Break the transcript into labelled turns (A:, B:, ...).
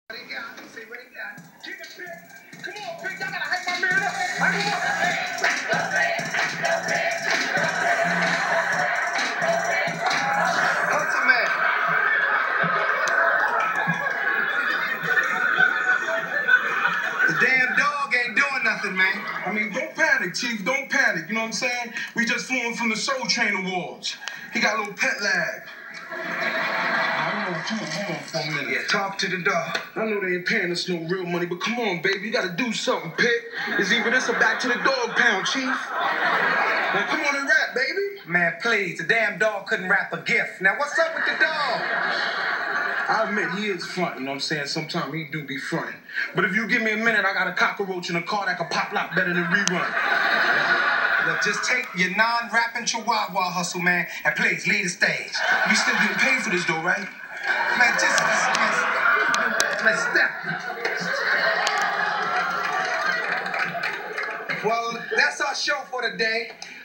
A: What he got? Let's see what he got. Keep it big. Come on, big. Y'all gotta hype my man up. Hype him up. Hustle man. The damn dog ain't doing nothing, man.
B: I mean, don't panic, Chief. Don't panic. You know what I'm saying? We just flew him from the Soul Train Awards. He got a little pet lag. I know, come on for a minute.
A: Yeah, talk to the dog.
B: I know they ain't paying us no real money, but come on, baby. You gotta do something, Pit. It's either this or back to the dog pound, Chief. Now, come on and rap, baby.
A: Man, please. The damn dog couldn't wrap a gift. Now, what's up with the dog?
B: I admit he is front, you know what I'm saying? Sometimes he do be fronting. But if you give me a minute, I got a cockroach in a car that can pop lock better than rerun.
A: Look, just take your non-rapping chihuahua hustle, man, and please leave the stage.
B: You still getting paid for this, though, right?
A: Man, just step. Well, that's our show for today.